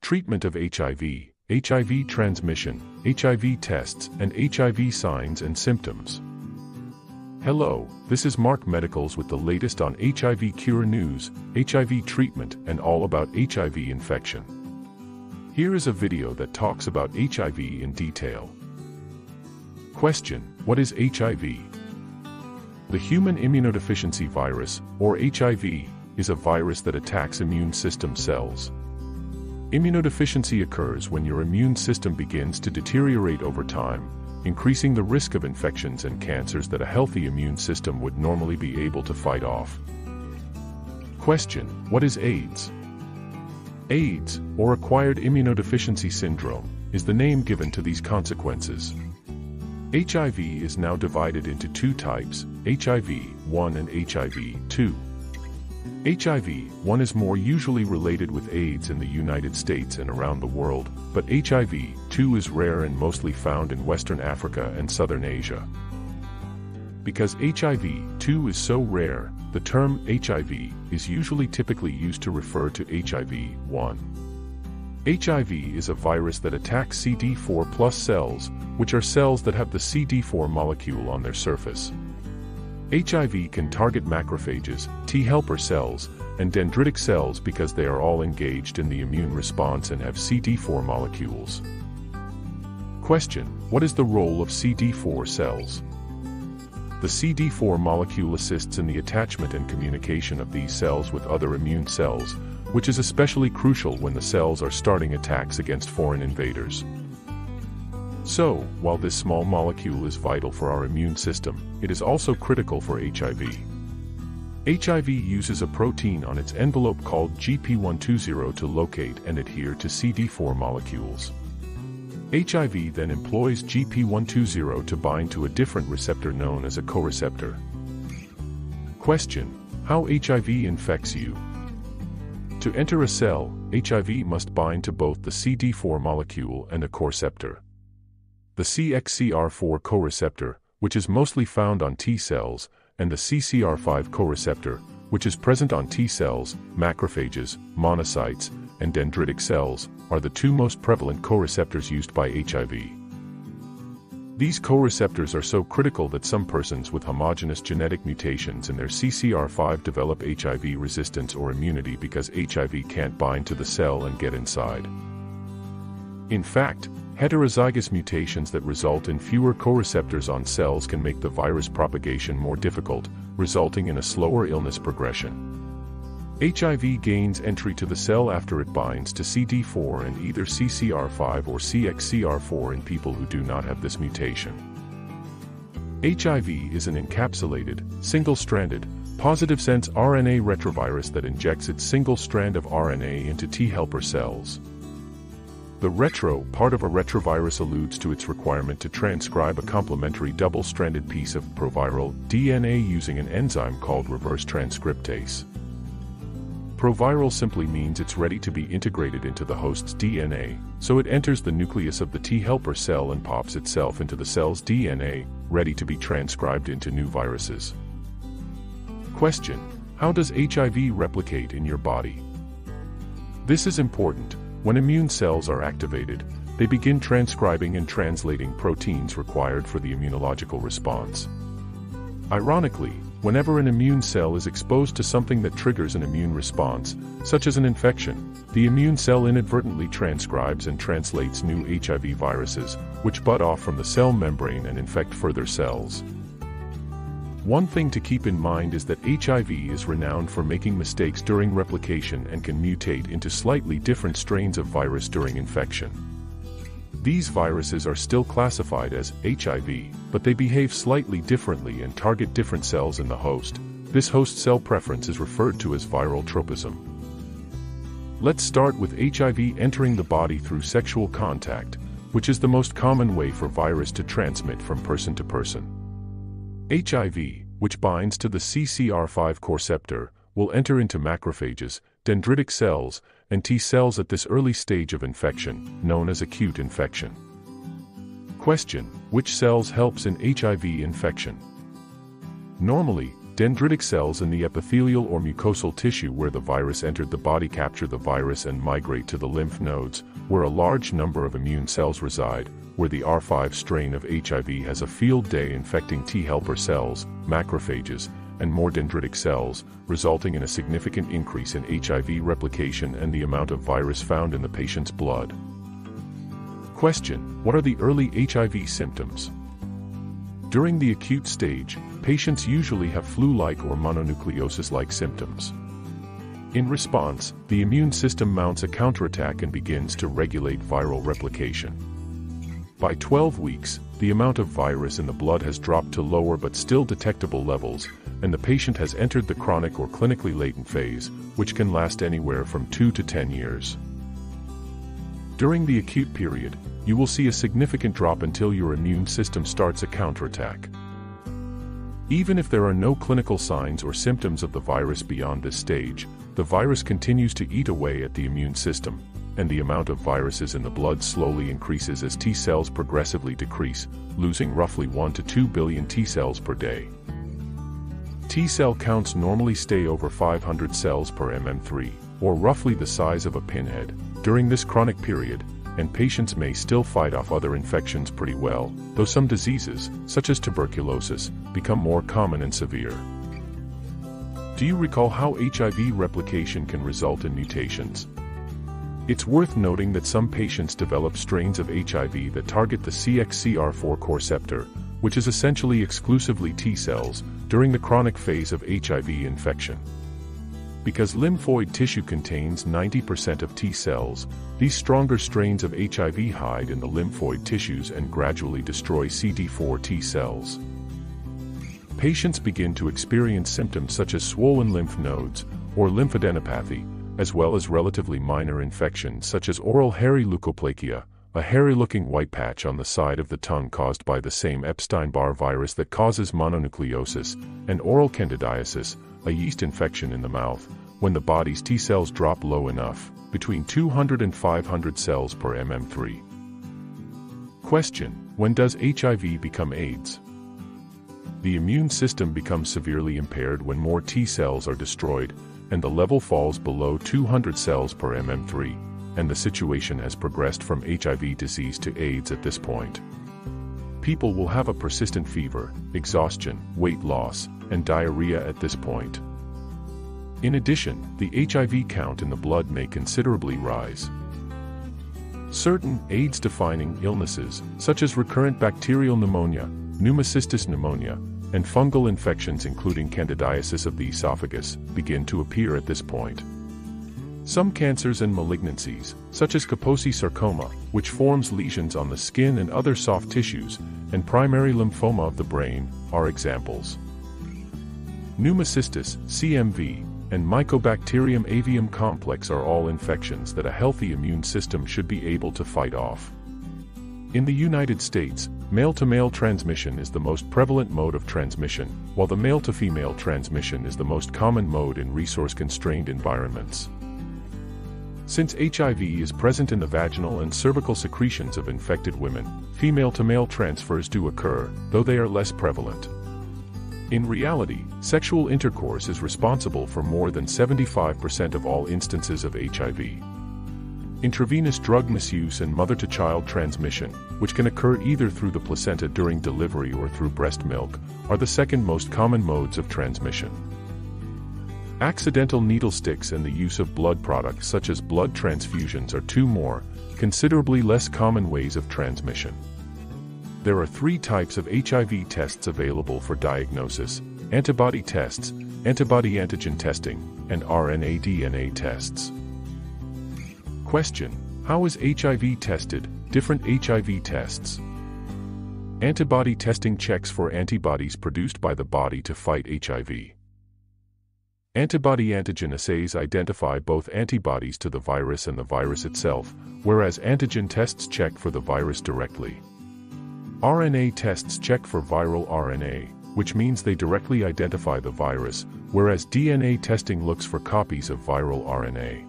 Treatment of HIV, HIV transmission, HIV tests, and HIV signs and symptoms. Hello, this is Mark Medicals with the latest on HIV cure news, HIV treatment, and all about HIV infection. Here is a video that talks about HIV in detail. Question: what is HIV? The human immunodeficiency virus, or HIV, is a virus that attacks immune system cells. Immunodeficiency occurs when your immune system begins to deteriorate over time, increasing the risk of infections and cancers that a healthy immune system would normally be able to fight off. Question: what is AIDS? AIDS, or acquired immunodeficiency syndrome, is the name given to these consequences. HIV is now divided into two types, HIV-1 and HIV-2. HIV-1 is more usually related with AIDS in the United States and around the world, but HIV-2 is rare and mostly found in Western Africa and Southern Asia. Because HIV-2 is so rare, the term HIV is usually typically used to refer to HIV-1. HIV is a virus that attacks CD4+ cells, which are cells that have the CD4 molecule on their surface. HIV can target macrophages, T helper cells, and dendritic cells because they are all engaged in the immune response and have CD4 molecules. Question: what is the role of CD4 cells? The CD4 molecule assists in the attachment and communication of these cells with other immune cells, which is especially crucial when the cells are starting attacks against foreign invaders. So, while this small molecule is vital for our immune system, it is also critical for HIV. HIV uses a protein on its envelope called GP120 to locate and adhere to CD4 molecules. HIV then employs GP120 to bind to a different receptor known as a coreceptor. Question: how HIV infects you? To enter a cell, HIV must bind to both the CD4 molecule and a coreceptor. The CXCR4 coreceptor, which is mostly found on T cells, and the CCR5 coreceptor, which is present on T cells, macrophages, monocytes, and dendritic cells, are the two most prevalent coreceptors used by HIV. These coreceptors are so critical that some persons with homogeneous genetic mutations in their CCR5 develop HIV resistance or immunity because HIV can't bind to the cell and get inside. In fact, heterozygous mutations that result in fewer coreceptors on cells can make the virus propagation more difficult, resulting in a slower illness progression. HIV gains entry to the cell after it binds to CD4 and either CCR5 or CXCR4 in people who do not have this mutation. HIV is an encapsulated, single-stranded, positive-sense RNA retrovirus that injects its single strand of RNA into T helper cells. The retro part of a retrovirus alludes to its requirement to transcribe a complementary double-stranded piece of proviral DNA using an enzyme called reverse transcriptase. Proviral simply means it's ready to be integrated into the host's DNA, so it enters the nucleus of the T helper cell and pops itself into the cell's DNA, ready to be transcribed into new viruses. Question: how does HIV replicate in your body? This is important. When immune cells are activated, they begin transcribing and translating proteins required for the immunological response. Ironically, whenever an immune cell is exposed to something that triggers an immune response, such as an infection, the immune cell inadvertently transcribes and translates new HIV viruses, which bud off from the cell membrane and infect further cells. One thing to keep in mind is that HIV is renowned for making mistakes during replication and can mutate into slightly different strains of virus during infection. These viruses are still classified as HIV, but they behave slightly differently and target different cells in the host. This host cell preference is referred to as viral tropism. Let's start with HIV entering the body through sexual contact, which is the most common way for virus to transmit from person to person. HIV, which binds to the CCR5 coreceptor, will enter into macrophages, dendritic cells, and T cells at this early stage of infection, known as acute infection. Question: which cells helps in HIV infection? Normally, Dendritic cells in the epithelial or mucosal tissue where the virus entered the body capture the virus and migrate to the lymph nodes, where a large number of immune cells reside, where the R5 strain of HIV has a field day infecting T helper cells, macrophages, and more dendritic cells, resulting in a significant increase in HIV replication and the amount of virus found in the patient's blood. Question: what are the early HIV symptoms? During the acute stage, patients usually have flu-like or mononucleosis-like symptoms. In response, the immune system mounts a counterattack and begins to regulate viral replication. By 12 weeks, the amount of virus in the blood has dropped to lower but still detectable levels, and the patient has entered the chronic or clinically latent phase, which can last anywhere from 2 to 10 years. During the acute period, you will see a significant drop until your immune system starts a counterattack. Even if there are no clinical signs or symptoms of the virus beyond this stage, the virus continues to eat away at the immune system, and the amount of viruses in the blood slowly increases as T cells progressively decrease, losing roughly 1 to 2 billion T cells per day. T cell counts normally stay over 500 cells per mm3, or roughly the size of a pinhead, during this chronic period, and patients may still fight off other infections pretty well, though some diseases, such as tuberculosis, become more common and severe. Do you recall how HIV replication can result in mutations? It's worth noting that some patients develop strains of HIV that target the CXCR4 coreceptor, which is essentially exclusively T cells, during the chronic phase of HIV infection. Because lymphoid tissue contains 90% of T cells, these stronger strains of HIV hide in the lymphoid tissues and gradually destroy CD4 T cells. Patients begin to experience symptoms such as swollen lymph nodes, or lymphadenopathy, as well as relatively minor infections such as oral hairy leukoplakia, a hairy-looking white patch on the side of the tongue caused by the same Epstein-Barr virus that causes mononucleosis, and oral candidiasis, a yeast infection in the mouth, when the body's T cells drop low enough, between 200 and 500 cells per mm3. Question: when does HIV become AIDS? The immune system becomes severely impaired when more T cells are destroyed, and the level falls below 200 cells per mm3, and the situation has progressed from HIV disease to AIDS at this point. People will have a persistent fever, exhaustion, weight loss, and diarrhea at this point. In addition, the HIV count in the blood may considerably rise. Certain AIDS-defining illnesses, such as recurrent bacterial pneumonia, pneumocystis pneumonia, and fungal infections including candidiasis of the esophagus, begin to appear at this point. Some cancers and malignancies, such as Kaposi sarcoma, which forms lesions on the skin and other soft tissues, and primary lymphoma of the brain, are examples. Pneumocystis, CMV, and Mycobacterium avium complex are all infections that a healthy immune system should be able to fight off. In the United States, male-to-male transmission is the most prevalent mode of transmission, while the male-to-female transmission is the most common mode in resource-constrained environments. Since HIV is present in the vaginal and cervical secretions of infected women, female-to-male transfers do occur, though they are less prevalent. In reality, sexual intercourse is responsible for more than 75% of all instances of HIV. Intravenous drug misuse and mother-to-child transmission, which can occur either through the placenta during delivery or through breast milk, are the second most common modes of transmission. Accidental needle sticks and the use of blood products such as blood transfusions are two more, considerably less common ways of transmission. There are 3 types of HIV tests available for diagnosis: antibody tests, antibody antigen testing, and RNA-DNA tests. Question: how is HIV tested? Different HIV tests. Antibody testing checks for antibodies produced by the body to fight HIV. Antibody antigen assays identify both antibodies to the virus and the virus itself, whereas antigen tests check for the virus directly. RNA tests check for viral RNA, which means they directly identify the virus, whereas DNA testing looks for copies of viral RNA.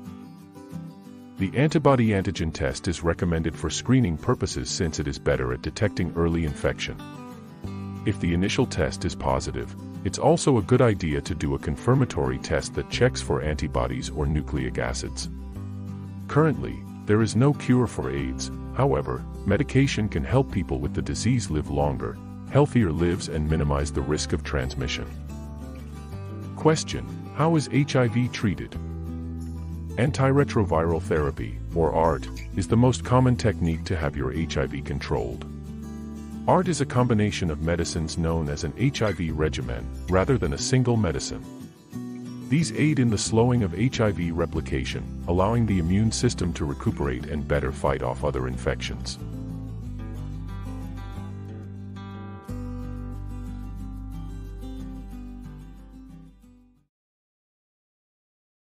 The antibody antigen test is recommended for screening purposes since it is better at detecting early infection. If the initial test is positive, It's also a good idea to do a confirmatory test that checks for antibodies or nucleic acids. Currently, there is no cure for AIDS. However, medication can help people with the disease live longer, healthier lives and minimize the risk of transmission. Question: how is HIV treated? Antiretroviral therapy, or ART, is the most common technique to have your HIV controlled. ART is a combination of medicines known as an HIV regimen, rather than a single medicine. These aid in the slowing of HIV replication, allowing the immune system to recuperate and better fight off other infections.